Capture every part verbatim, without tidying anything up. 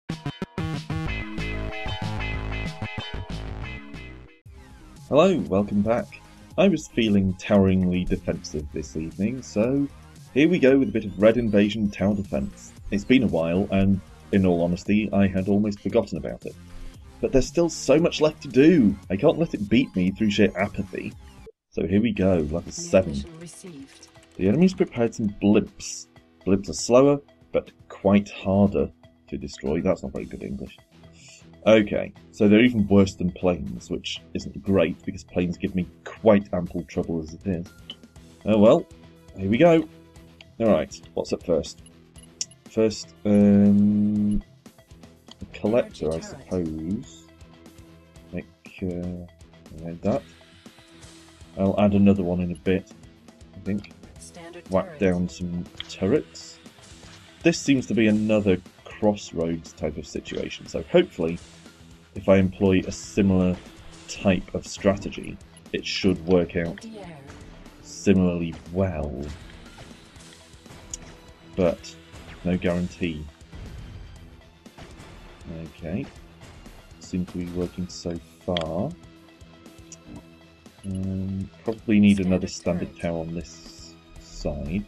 Hello, welcome back. I was feeling toweringly defensive this evening, so here we go with a bit of Red Invasion tower defense. It's been a while, and in all honesty, I had almost forgotten about it. But there's still so much left to do. I can't let it beat me through sheer apathy. So here we go, level seven. The enemy's prepared some blimps. Blimps are slower, but quite harder to destroy. That's not very good English. Okay, so they're even worse than planes, which isn't great because planes give me quite ample trouble as it is. Oh well, here we go. Alright, what's up first? First, um, the collector, I suppose. Make uh, like that. I'll add another one in a bit, I think. Whack down some turrets. This seems to be another crossroads type of situation, so hopefully if I employ a similar type of strategy it should work out similarly well, but no guarantee. Okay, seems to be working so far. Um, probably need another standard tower on this side.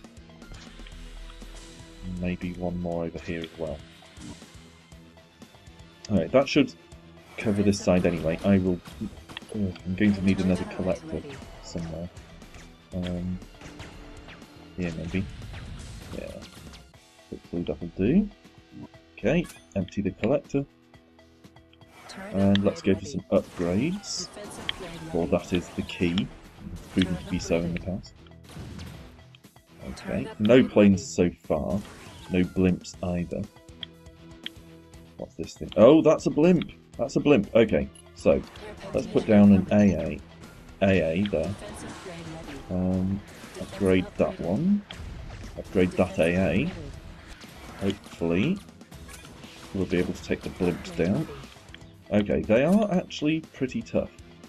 Maybe one more over here as well. Alright, that should cover this side anyway. I will... Oh, I'm going to need another collector somewhere. Um, here maybe. Yeah. Hopefully that'll do. Okay, empty the collector. And let's go for some upgrades. For that is the key. It's proven to be so in the past. Okay, no planes so far. No blimps either. What's this thing? Oh, that's a blimp! That's a blimp. Okay, so let's put down an A A. A A there. Um, upgrade that one. Upgrade that A A. Hopefully we'll be able to take the blimps down. Okay, they are actually pretty tough.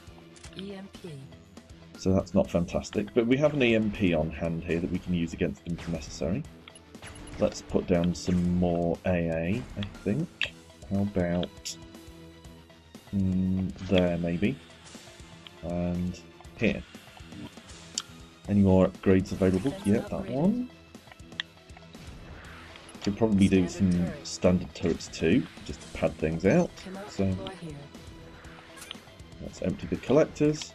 So that's not fantastic, but we have an E M P on hand here that we can use against them if necessary. Let's put down some more A A, I think. How about... Mm, there, maybe. And here. Any more upgrades available? Yeah, that one. Could probably do some standard turrets too, just to pad things out. So let's empty the collectors.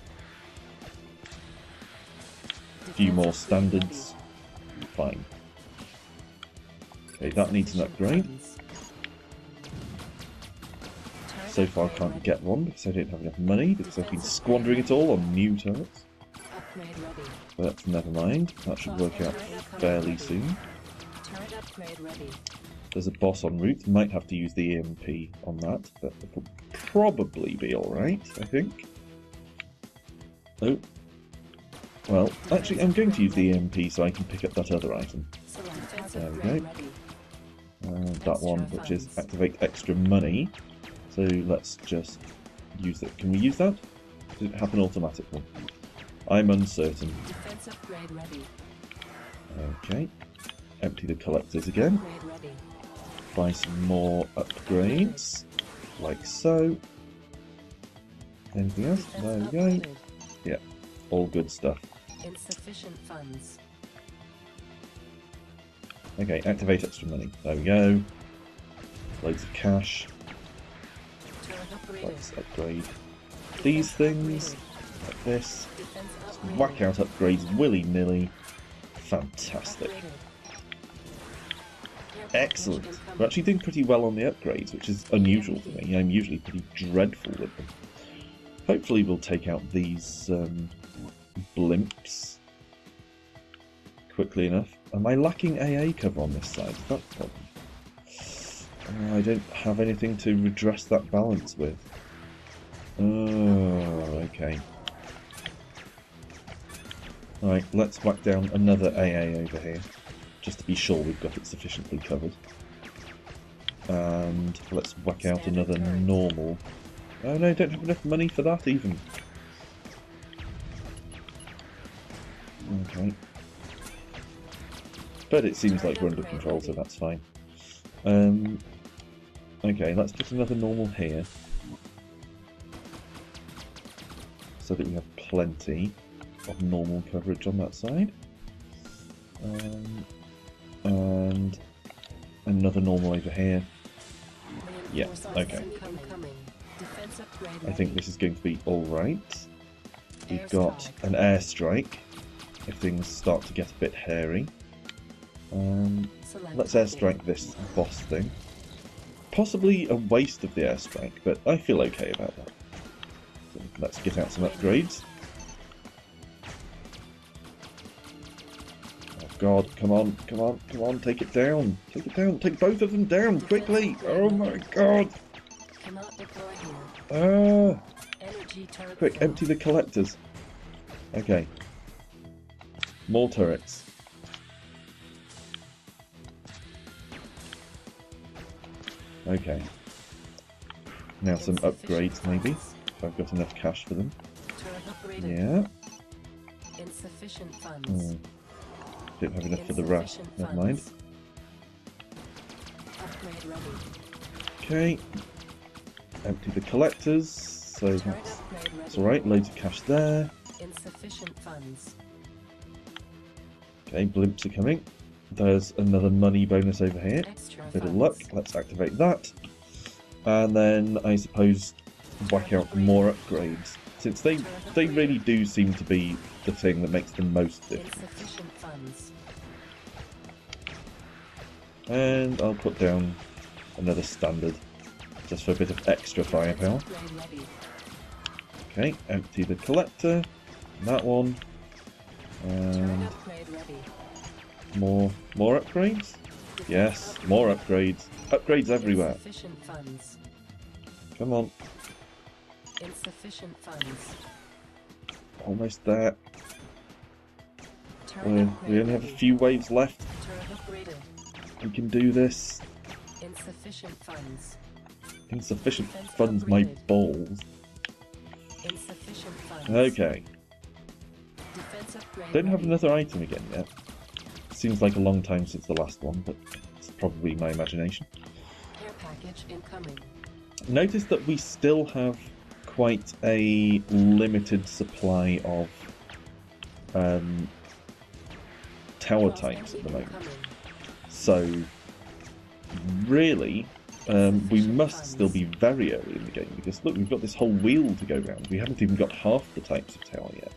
A few more standards. Fine. Okay, that needs an upgrade. So far I can't get one because I don't have enough money because I've been squandering it all on new turrets. But never mind, that should work out fairly soon. There's a boss en route, might have to use the E M P on that, but it'll probably be alright, I think. Oh. Well, actually I'm going to use the E M P so I can pick up that other item. There we go. Uh, that one, which is activate extra money. So let's just use it. Can we use that? Does it happen automatically? I'm uncertain. Okay. Empty the collectors again. Buy some more upgrades. Like so. Anything else? There we go. Yeah. All good stuff. Insufficient funds. Okay, activate extra money. There we go. Loads of cash. Let's upgrade these things like this. Just whack out upgrades willy-nilly. Fantastic. Excellent. We're actually doing pretty well on the upgrades, which is unusual for me. I'm usually pretty dreadful with them. Hopefully we'll take out these um, blimps quickly enough. Am I lacking A A cover on this side? Is that the problem? Uh, I don't have anything to redress that balance with. Oh, okay. Alright, let's whack down another A A over here, just to be sure we've got it sufficiently covered. And let's whack out another normal. Oh no, I don't have enough money for that even. Okay. But it seems like we're under control, so that's fine. Um, Okay, let's put another normal here. So that we have plenty of normal coverage on that side. Um, and another normal over here. Yeah, okay. I think this is going to be alright. We've got an airstrike if things start to get a bit hairy. Um, let's airstrike this boss thing. Possibly a waste of the airstrike, but I feel okay about that. So let's get out some upgrades. Oh god, come on, come on, come on, take it down. Take it down, take both of them down, quickly! Oh my god! Ah! Quick, empty the collectors. Okay. More turrets. Okay. Now some upgrades, maybe. If I've got enough cash for them. Yeah. Insufficient funds. Hmm. Don't have enough for the rat. Never mind. Upgrade ready. Okay. Empty the collectors. So that's, that's alright. Loads of cash there. Insufficient funds. Okay, blimps are coming. There's another money bonus over here. Extra Bit of funds. luck. Let's activate that. And then I suppose whack out more upgrades. Since they they really do seem to be the thing that makes the most difference. Insufficient funds. And I'll put down another standard. Just for a bit of extra firepower. Upgrade ready. Okay, empty the collector. That one. Turret And upgrade ready. more more upgrades? Yes, more upgrades. Upgrades everywhere. Insufficient funds. Come on. Insufficient funds. Almost there. Turret We, upgrade we only have a ready. few waves left. Turret upgraded. We can do this. Insufficient funds. Insufficient funds my balls. Insufficient funds. Okay. Defense upgrade Don't have ready. another item again yet. Seems like a long time since the last one, but it's probably my imagination. Care package incoming. Notice that we still have quite a limited supply of um, tower types at the moment. Incoming. So, really, um, we must still be very early in the game, because look, we've got this whole wheel to go round. We haven't even got half the types of tower yet.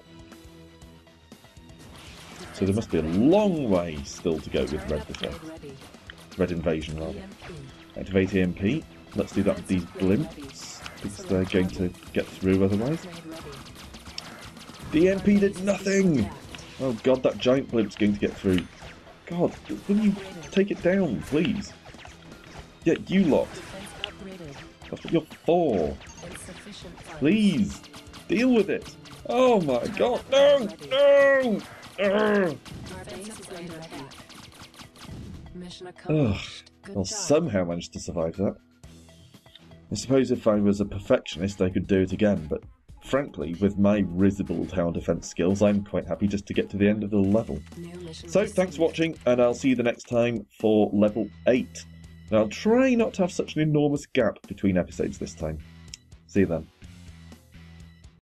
So there must be a long way still to go with Turret Red upgrade Defense. ready. Red Invasion, rather. E M P. Activate E M P. Let's do that with these blimps, because they're going to get through otherwise. Upgrade ready. The E M P did nothing! Oh god, that giant blimp's going to get through. God, will you take it down, please? Yeah, you lot. Defense upgraded. That's what you're for. Insufficient funds. Please, deal with it. Oh my god, no! No! Ugh. Our base is under attack. Mission Ugh. accomplished. Good I'll job. somehow manage to survive that. I suppose if I was a perfectionist I could do it again, but frankly, with my risible tower defense skills, I'm quite happy just to get to the end of the level. New mission So, received. thanks for watching, and I'll see you the next time for level eight. And I'll try not to have such an enormous gap between episodes this time. See you then.